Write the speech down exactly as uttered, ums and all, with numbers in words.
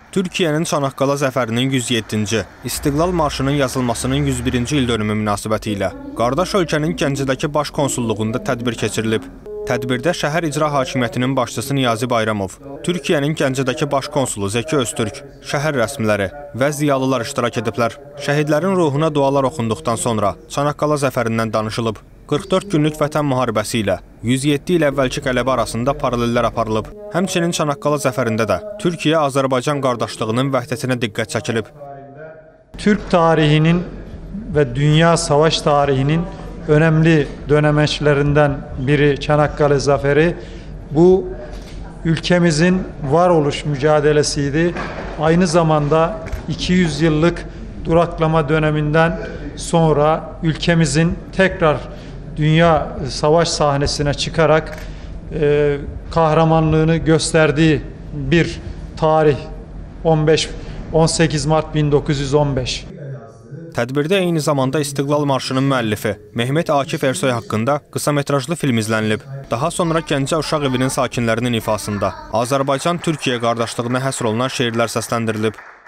Türkiyənin Çanaqqala zəfərinin yüz yeddinci, İstiqlal marşının yazılmasının yüz birinci il dönümü münasibəti ilə qardaş ölkənin Gəncədəki baş konsulluğunda tədbir keçirilib. Tədbirdə şəhər icra hakimiyyətinin başçısı Niyazi Bayramov, Türkiyənin Gəncədəki baş konsulu Zəki Öztürk, şəhər rəsmiləri və ziyalılar iştirak ediblər. Şəhidlərin ruhuna dualar oxunduqdan sonra Çanaqqala zəfərindən danışılıb. qırx dörd günlük vətən müharibəsi ilə yüz yeddi il əvvəlki qələbə arasında paralellər aparılıb. Həmçinin Çanaqqala zəfərində də Türkiyə-Azərbaycan qardaşlığının vəhdətinə diqqət çəkilib. Türk tarihinin ve dünya savaş tarihinin önemli dönemeçlerinden biri Çanakkale Zaferi. Bu ülkemizin varoluş mücadelesiydi. Aynı zamanda iki yüz yıllık duraklama döneminden sonra ülkemizin tekrar dünya savaş sahnesine çıkarak e, kahramanlığını gösterdiği bir tarih on sekiz Mart bin dokuz yüz on beş. Tədbirdə eyni zamanda İstiqlal marşının müəllifi Mehmet Akif Ersoy haqqında qısa metrajlı film izlənilib. Daha sonra Gəncə uşaq evinin sakinlərinin ifasında Azərbaycan-Türkiyə qardaşlığına həsr olunan şeirlər səsləndirilib.